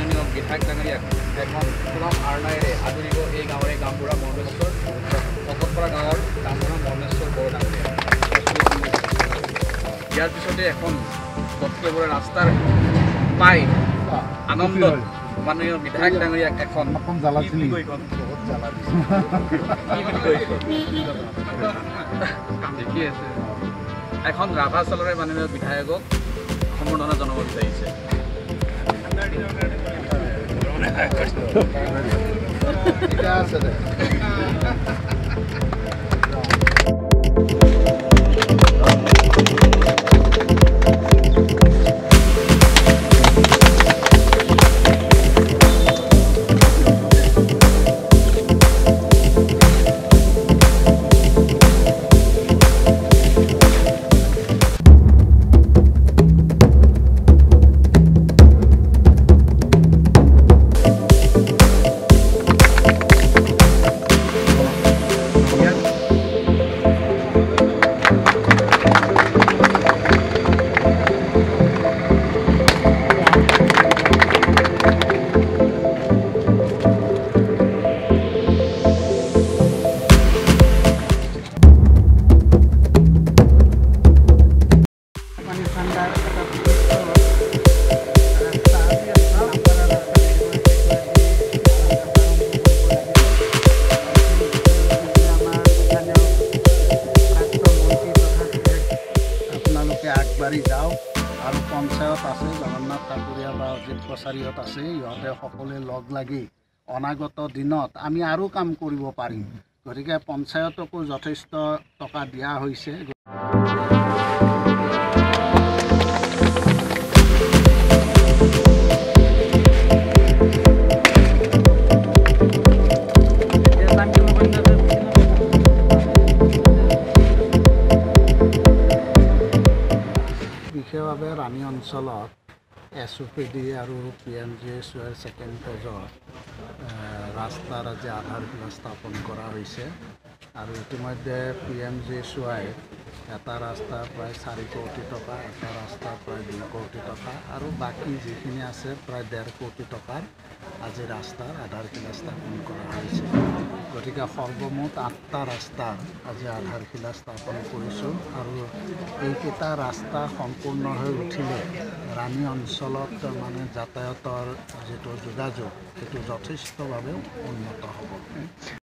মাননীয় বিধায়ক ডাঙৰীয়াক এখন সুলভ আৰ্ণাইৰে আদৰিব এই গাঁৱৰে গাঁওবুঢ়া মৰ্মেশ্বৰ ভকতপাৰা গাঁৱৰ গাঁওবুঢ়া মৰ্মেশ্বৰ বড়ো ডাঙৰীয়া। ইয়াৰ পিছতে এখন দত্তপুৰৰ ৰাস্তাৰ পাই আনন্দত মাননীয় বিধায়ক ডাঙৰীয়াক এখন দেখি আছে এখন ৰাভা চালৰে মাননীয় বিধায়কক সম্বৰ্ধনা জনাব বিচাৰিছে। আগবাঢ়ি যাওক আৰু পঞ্চায়ত আছে জগন্নাথ ঠাকুৰীয়া বা অজিত কছাৰীহঁত আছে ইহঁতে সকলোৱে লগ লাগি অনাগত দিনত আমি আৰু কাম কৰিব পাৰিম। গতিকে পঞ্চায়তকো যথেষ্ট টকা দিয়া হৈছে। বিশেষভাৱে ৰাণী অঞ্চলত sopd আৰু pmgsy ছেকেণ্ড ফেজত ৰাস্তাৰ আজি আধাৰশিলা স্থাপন কৰা হৈছে আৰু ইতিমধ্যে pmgsy এটা ৰাস্তা প্ৰায় 4 কোটি টকা, এটা ৰাস্তা প্ৰায় 2 কোটি টকা আৰু বাকী যিখিনি আছে প্ৰায় 1.5 কোটি টকাৰ আজি ৰাস্তাৰ আধাৰশিলা স্থাপন কৰা হৈছে। গতিকে সৰ্বমুঠ 8টা ৰাস্তাৰ আজি আধাৰশিলা স্থাপন কৰিছোঁ আৰু এইকেইটা ৰাস্তা সম্পূৰ্ণ হৈ উঠিলে ৰাণী অঞ্চলত মানে যাতায়াতৰ যিটো যোগাযোগ সেইটো যথেষ্টভাৱে উন্নত হ'ব।